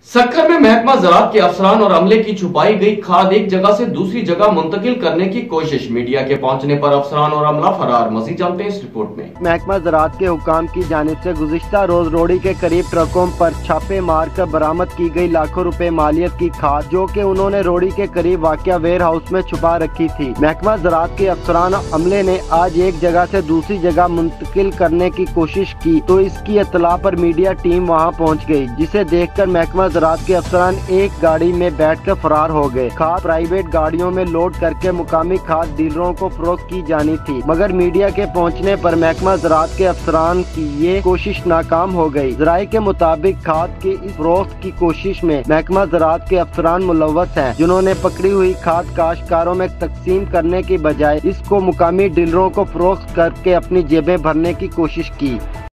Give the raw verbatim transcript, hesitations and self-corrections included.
सक्कर में महकमा ज़राअत के अफसरान और अमले की छुपाई गई खाद एक जगह से दूसरी जगह मुंतकिल करने की कोशिश। मीडिया के पहुंचने पर अफसरान और अमला फरार। मजीद जानते हैं इस रिपोर्ट में। महकमा ज़राअत के हुकाम की जानिब से गुज़िश्ता रोज रोड़ी के करीब ट्रकों पर छापे मार कर बरामद की गई लाखों रुपए मालियत की खाद, जो कि उन्होंने रोड़ी के करीब वाक़िया वेयर हाउस में छुपा रखी थी। महकमा ज़राअत के अफसरान अमले ने आज एक जगह से दूसरी जगह मुंतकिल करने की कोशिश की तो इसकी इत्तला पर मीडिया टीम वहाँ पहुँच गयी, जिसे देख कर महकमा ज़राअत के अफसरान एक गाड़ी में बैठकर फरार हो गए। खाद प्राइवेट गाड़ियों में लोड करके मुकामी खाद डीलरों को फरोख्त की जानी थी, मगर मीडिया के पहुंचने पर महकमा ज़राअत के अफसरान की ये कोशिश नाकाम हो गई। ज़राए के मुताबिक खाद के इस फरोख्त की कोशिश में महकमा ज़राअत के अफसरान मुलव्वस हैं, जिन्होंने पकड़ी हुई खाद काश्तकारों में तकसीम करने की बजाय इसको मुकामी डीलरों को फरोख्त करके अपनी जेबें भरने की कोशिश की।